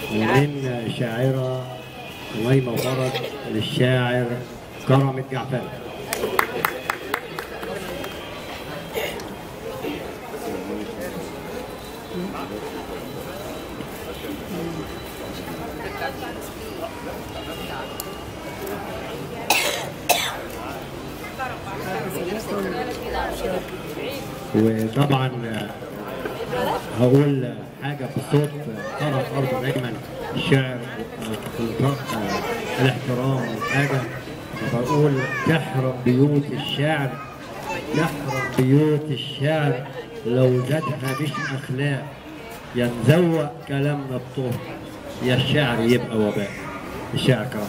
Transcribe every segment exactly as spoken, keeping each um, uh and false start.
ومن شاعرة أميمة فرج للشاعر كرم الجعفري. وطبعا هقول حاجه بصوت طرف برضه دايما الشعر الاحترام والحاجه، بقول تحرم بيوت الشعر، تحرم بيوت الشعر لو زادها مش اخلاق، يا نزوق كلامنا بطهر يا الشعر يبقى وباء. الشعر كرم.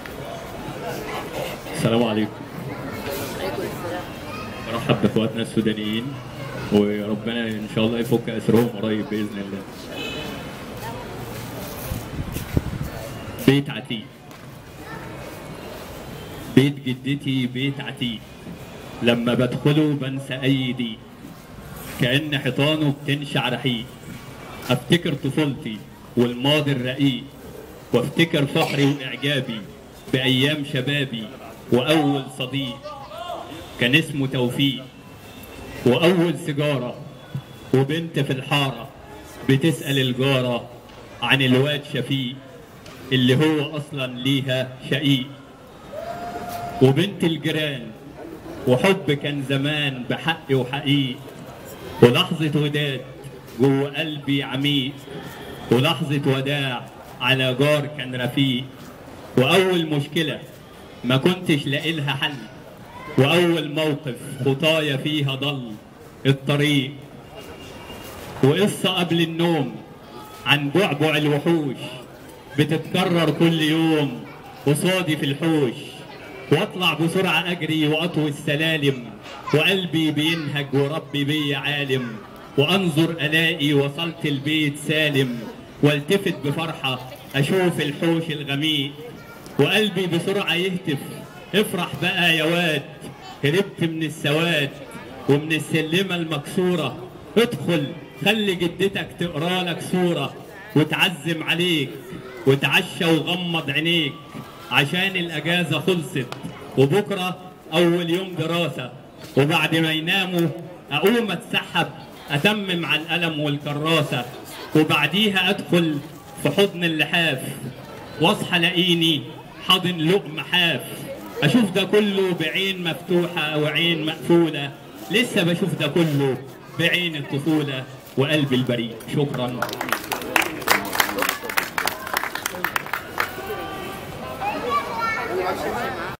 السلام عليكم. مرحب باخواتنا السودانيين، وربنا ان شاء الله يفك اسرهم قريب باذن الله. بيت عتيق. بيت جدتي بيت عتيق، لما بدخله بنسى اي ضيق، كأن حيطانه بتنشع رحيق. افتكر طفولتي والماضي الرقيق، وافتكر فخري واعجابي بايام شبابي، واول صديق كان اسمه توفيق، واول سيجاره، وبنت في الحاره بتسأل الجاره عن الواد شفيق اللي هو اصلا ليها شقيق، وبنت الجيران، وحب كان زمان بحق وحقيق، ولحظة وداد جوه قلبي عميق، ولحظة وداع على جار كان رفيق، وأول مشكلة ما كنتش لاقي لها حل، وأول موقف خطايا فيها ضل الطريق، وقصة قبل النوم عن بعبع الوحوش بتتكرر كل يوم قصادي في الحوش، واطلع بسرعة اجري واطوي السلالم، وقلبي بينهج وربي بيا عالم، وانظر الاقي وصلت البيت سالم، والتفت بفرحة اشوف الحوش الغميق، وقلبي بسرعة يهتف افرح بقى يا واد، هربت من السواد ومن السلمة المكسورة، ادخل خلي جدتك تقرا لك سورة، وتعزم عليك وتعشى وغمض عينيك، عشان الاجازة خلصت وبكرة اول يوم دراسة، وبعد ما يناموا اقوم اتسحب اتمم على القلم والكراسة، وبعديها ادخل في حضن اللحاف، واصحى لاقيني حاضن لقمة حاف، اشوف ده كله بعين مفتوحة او عين مقفولة، لسه بشوف ده كله بعين الطفولة وقلب البريء. شكرا.